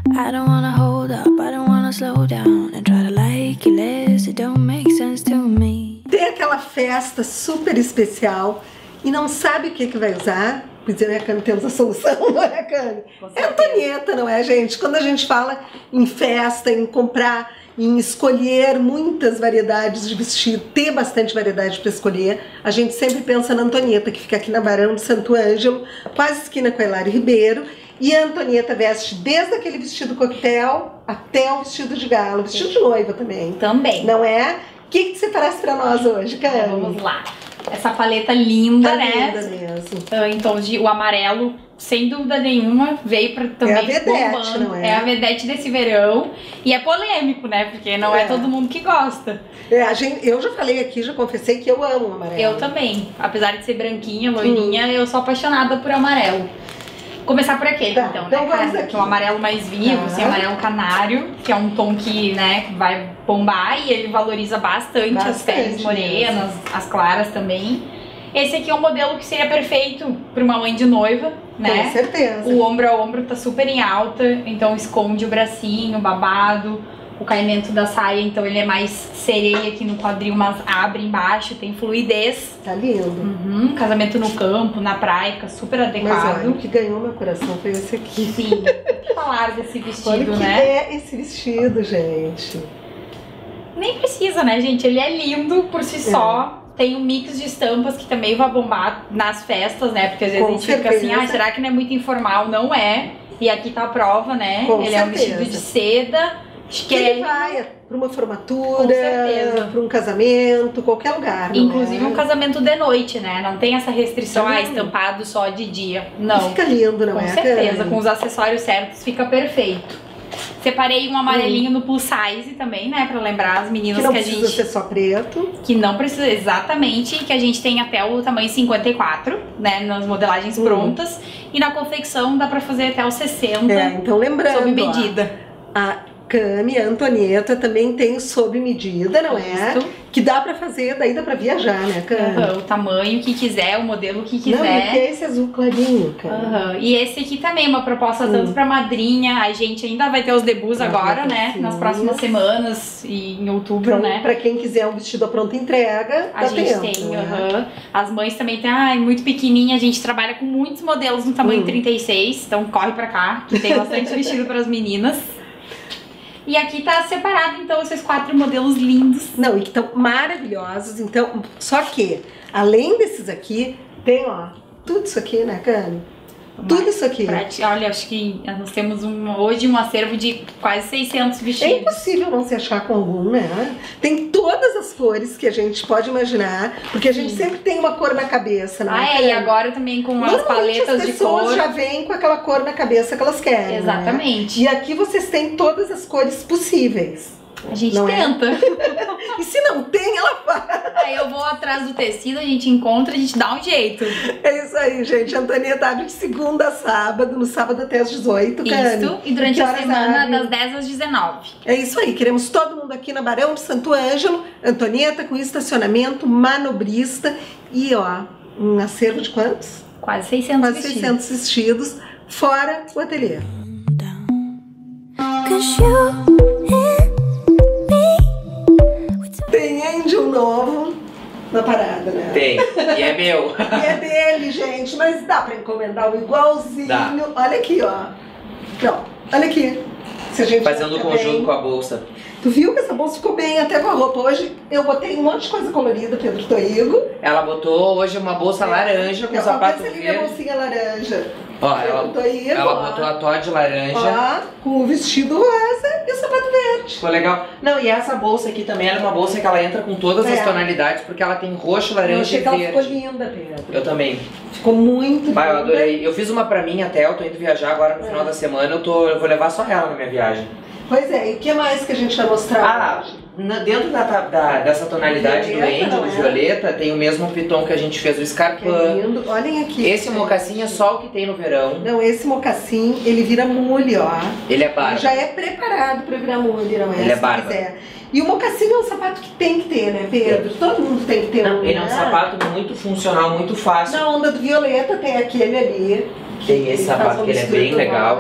I don't wanna hold up, I don't wanna slow down and try to like you less, it don't make sense to me. Tem aquela festa super especial e não sabe o que vai usar? Pois é, né, Cami? Temos a solução, não é, Cami? É a Antonieta, não é, gente? Quando a gente fala em festa, em comprar, em escolher muitas variedades de vestido, ter bastante variedade para escolher, a gente sempre pensa na Antonieta, que fica aqui na Barão de Santo Ângelo, quase esquina com a Hilário Ribeiro. E a Antonieta veste desde aquele vestido coquetel até o vestido de gala, o vestido de noiva também. Também. Não é? O que você traz pra nós hoje, Cami? Vamos lá. Essa paleta linda, tá né? Linda mesmo. Então, o amarelo, sem dúvida nenhuma, veio pra também é a vedete, não é? É a vedete desse verão. E é polêmico, né? Porque não é todo mundo que gosta. Eu já falei aqui, já confessei que eu amo o amarelo. Eu também. Apesar de ser branquinha, loirinha, eu sou apaixonada por amarelo. Começar por aquele, tá, então, né, cara? Que é o amarelo mais vivo, assim, amarelo canário, que é um tom que, né, vai bombar e ele valoriza bastante as peles morenas, as claras também. Esse aqui é um modelo que seria perfeito para uma mãe de noiva, né? Com certeza. O ombro a ombro tá super em alta, então esconde o bracinho, o babado, o caimento da saia, então ele é mais sereia aqui no quadril, mas abre embaixo, tem fluidez. Tá lindo. Casamento no campo, na praia, fica super adequado. Mas olha, o que ganhou meu coração foi esse aqui. Sim, falar desse vestido, olha o que né? é esse vestido, gente. Nem precisa, né, gente? Ele é lindo por si só. Tem um mix de estampas que também vai bombar nas festas, né? Porque às vezes a gente fica assim, será que não é muito informal? Não é. E aqui tá a prova, né? Ele é um vestido de seda. Que ele vai para uma formatura, para um casamento, qualquer lugar. Inclusive um casamento de noite, né? Não tem essa restrição, estampado só de dia. Não. E fica lindo, não é? Com certeza, com os acessórios certos fica perfeito. Separei um amarelinho no plus size também, né? Pra lembrar as meninas que a gente... Que não precisa ser só preto. Que não precisa, exatamente. Que a gente tem até o tamanho 54, né? Nas modelagens prontas. E na confecção dá pra fazer até o 60. Então lembrando, sob medida. A Cami, a Antonieta também tem sob medida, não é? Que dá pra fazer, daí dá pra viajar, né, Cami? O tamanho que quiser, o modelo que quiser. Não, e que é esse azul clarinho, cara. E esse aqui também, uma proposta tanto pra madrinha. A gente ainda vai ter os debuts agora, né? Nas próximas semanas e em outubro, né? Pra quem quiser um vestido à pronta entrega, a gente tem, As mães também tem, muito pequenininha. A gente trabalha com muitos modelos no tamanho 36, então corre pra cá, que tem bastante vestido pras meninas. E aqui tá separado, então, esses 4 modelos lindos. Não, e que estão maravilhosos. Então, só que, além desses aqui, tem, ó, tudo isso aqui, né, Cami? Tudo isso aqui. Olha, acho que nós temos hoje um acervo de quase 600 vestidos. É impossível não se achar com algum, né? Tem todas as cores que a gente pode imaginar, porque a gente sempre tem uma cor na cabeça, né? E agora também com as paletas de cor. As pessoas já vêm com aquela cor na cabeça que elas querem. Exatamente. Né? E aqui vocês têm todas as cores possíveis. A gente tenta. E se não tem, ela faz. Aí eu vou atrás do tecido, a gente encontra, a gente dá um jeito. É isso aí, gente. A Antonieta abre de segunda a sábado, no sábado até às 18, Cami. Isso, e durante a semana das 10 às 19. É isso aí, queremos todo mundo aqui na Barão de Santo Ângelo. Antonieta com estacionamento, manobrista e, ó, um acervo de quantos? Quase 600 Quase 600 vestidos, fora o ateliê. Tem Angel novo na parada, né? Tem, e é meu. E é dele, gente, mas dá pra encomendar o igualzinho. Dá. Olha aqui, ó. Não, olha aqui. Se a gente fazendo o conjunto com a bolsa. Tu viu que essa bolsa ficou bem até com a roupa? Hoje eu botei um monte de coisa colorida, Pedro Toigo. Ela botou hoje uma bolsa laranja com sapato verde. verde. A bolsinha laranja. Ó, ela botou a Todd laranja. Ó, com o vestido rosa e o sapato verde. Ficou legal. Não, e essa bolsa aqui também, ela é uma bolsa que ela entra com todas as tonalidades, porque ela tem roxo, laranja e verde. Ela ficou linda, Pedro. Eu também. Ficou muito linda. Eu adorei. Eu fiz uma pra mim até, eu tô indo viajar agora no final da semana, eu vou levar só ela na minha viagem. Pois é, e o que mais que a gente vai mostrar hoje? Dentro dessa tonalidade violeta, do Angel, do violeta, tem o mesmo piton que a gente fez o Scarpan. Lindo. Olhem aqui. Esse mocassim é só o que tem no verão. Não, esse mocassim, ele vira mule, ó. Ele é bárbaro. Ele já é preparado para virar mule, não é? Ele é bárbaro. E o mocassim é um sapato que tem que ter, né, Pedro? Todo mundo tem que ter um. Ele é um sapato muito funcional, muito fácil. Na onda do violeta tem aquele ali. Tem esse sapato que ele é bem legal.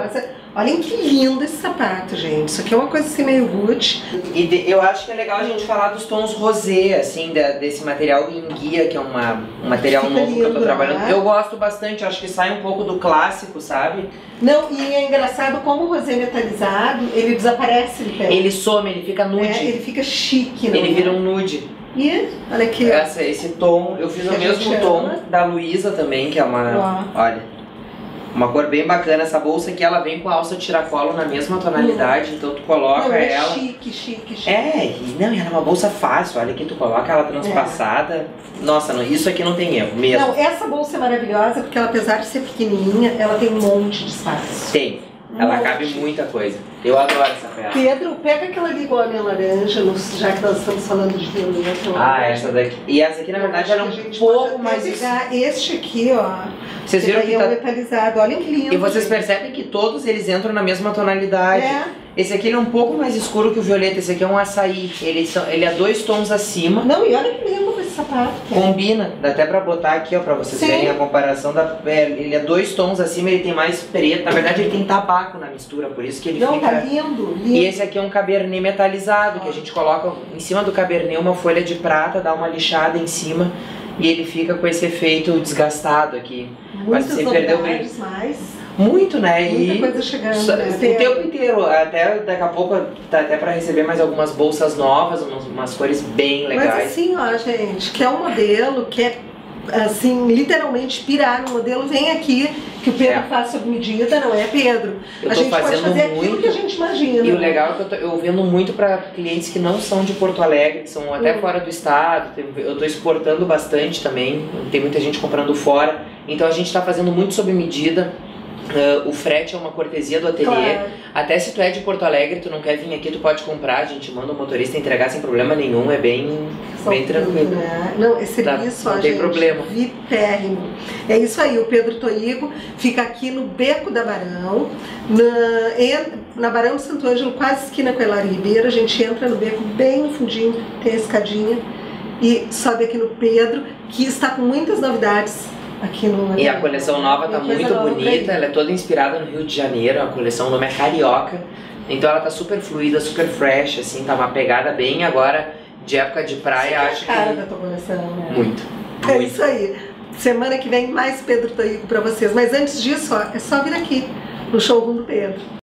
Olhem que lindo esse sapato, gente. Isso aqui é uma coisa assim meio Gucci. E eu acho que é legal a gente falar dos tons rosé, assim, desse material em guia, que é um material Fica novo que eu tô lindo, trabalhando. né? Eu gosto bastante, acho que sai um pouco do clássico, sabe? Não, e é engraçado como o rosé metalizado, ele desaparece de pé. Ele some, ele fica nude. Ele fica chique, não Ele é? vira um nude. E olha aqui, ó. Esse tom, eu fiz Que o a mesmo gente tom ama. da Luísa também, que é uma, olha, uma cor bem bacana. Essa bolsa aqui, ela vem com a alça tiracolo na mesma tonalidade, então tu coloca Não, é ela... chique, chique, chique. Não, e ela é uma bolsa fácil, olha aqui, tu coloca ela transpassada. Nossa, não, isso aqui não tem erro mesmo. Não, essa bolsa é maravilhosa porque ela, apesar de ser pequenininha, ela tem um monte de espaço. Tem, ela cabe muita coisa. Eu adoro essa peça. Pedro, pega aquela ali igual a minha laranja, já que nós estamos falando de violeta. Essa daqui. E essa aqui, na verdade, ela é um pouco mais... Pegar este aqui, ó. Vocês viram que é tá... um metalizado, olha que lindo. E vocês percebem que todos eles entram na mesma tonalidade. Esse aqui ele é um pouco mais escuro que o violeta, esse aqui é um açaí. Ele é 2 tons acima. Não, e olha que lindo esse sapato. Combina, dá até pra botar aqui, ó, pra vocês verem a comparação da pele. Ele é 2 tons acima, ele tem mais preto. Na verdade, ele tem tabaco na mistura, por isso que ele fica... Tá lindo, lindo. E esse aqui é um cabernet metalizado, que a gente coloca em cima do cabernet uma folha de prata, dá uma lixada em cima e ele fica com esse efeito desgastado aqui. Muitas sem perder o brilho. novidades mais. Muito, né? Muita coisa chegando, né? O tempo inteiro, até daqui a pouco tá até pra receber mais algumas bolsas novas, umas cores bem legais. Mas assim, ó, gente, quer um modelo, quer assim, literalmente pirar no modelo, vem aqui, que o Pedro faz sob medida, não é, Pedro? Eu a tô gente pode fazendo fazer muito. aquilo que a gente imagina. E o legal é que eu vendo muito pra clientes que não são de Porto Alegre, que são até fora do estado. Eu tô exportando bastante também, tem muita gente comprando fora. Então a gente tá fazendo muito sob medida. O frete é uma cortesia do ateliê. Claro. Até se tu é de Porto Alegre, tu não quer vir aqui, tu pode comprar, a gente manda o motorista entregar sem problema nenhum, é bem tranquilo. Né? Não, esse serviço, não ó, tem gente, problema. vipérrimo. É isso aí, o Pedro Toigo fica aqui no Beco da Barão, na Barão Santo Ângelo, quase esquina com a Hilário Ribeiro. A gente entra no beco bem no fundinho, tem a escadinha e sobe aqui no Pedro, que está com muitas novidades. Aqui no... E a coleção nova tá muito bonita, ela é toda inspirada no Rio de Janeiro, a coleção, o nome é Carioca, então ela tá super fluida, super fresh, assim, tá uma pegada bem agora de época de praia, acho que... É a cara da tua coleção, né? Muito. É isso aí. Semana que vem mais Pedro Toigo pra vocês, mas antes disso, ó, é só vir aqui no showroom do Pedro.